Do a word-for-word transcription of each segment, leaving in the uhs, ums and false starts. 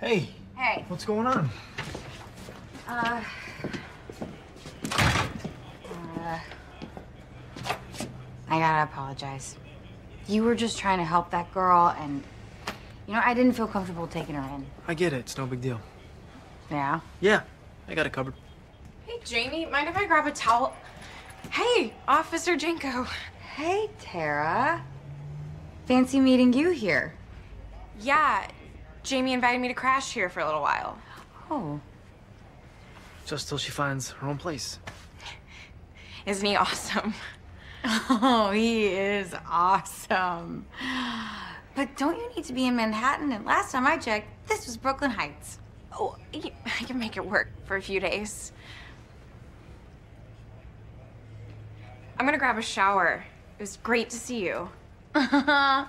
Hey. Hey. What's going on? Uh. Uh. I gotta apologize. You were just trying to help that girl, and, you know, I didn't feel comfortable taking her in. I get it. It's no big deal. Yeah? Yeah, I got it covered. Hey, Jamie, mind if I grab a towel? Hey, Officer Jenko. Hey, Tara. Fancy meeting you here. Yeah, Jamie invited me to crash here for a little while. Oh. Just till she finds her own place. Isn't he awesome? Oh, he is awesome. But don't you need to be in Manhattan? And last time I checked, this was Brooklyn Heights. Oh, I can make it work for a few days. I'm gonna grab a shower. It was great to see you. hmm.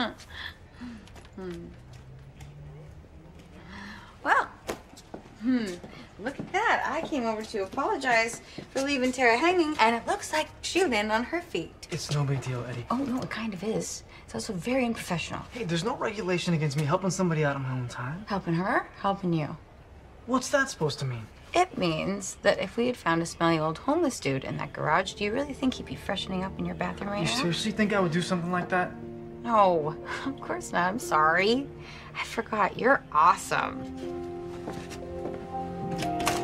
Well, hmm, look at that. I came over to apologize for leaving Tara hanging, and it looks like she landed on her feet. It's no big deal, Eddie. Oh, no, it kind of is. It's also very unprofessional. Hey, there's no regulation against me helping somebody out on my own time. Helping her, helping you. What's that supposed to mean? It means that if we had found a smelly old homeless dude in that garage, do you really think he'd be freshening up in your bathroom right You now? seriously think I would do something like that? No, of course not. I'm sorry. I forgot. You're awesome.